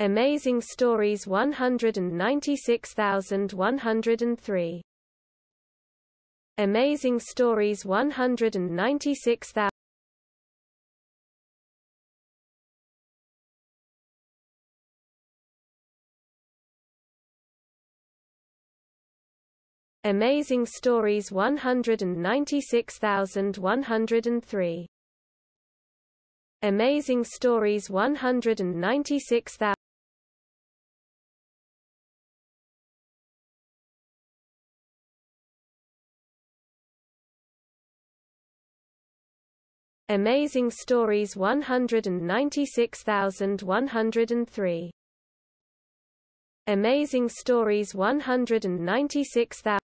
Amazing Stories 196,103. Amazing Stories 196,000. Amazing Stories 196,103. Amazing Stories 196,000. Amazing Stories 196,103. Amazing Stories 196,000.